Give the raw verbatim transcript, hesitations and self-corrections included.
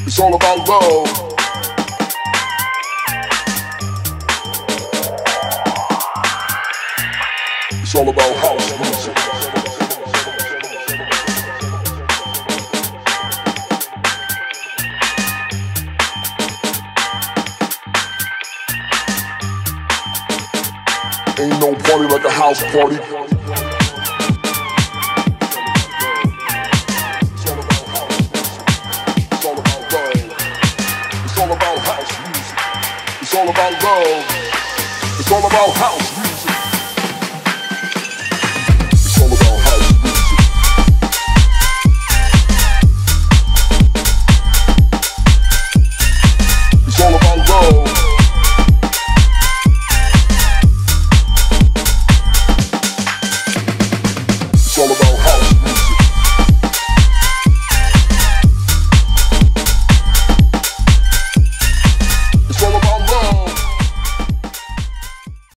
It's all about love. It's all about house music. Ain't no party like a house party. It's all about house music. It's all about love. It's all about house music.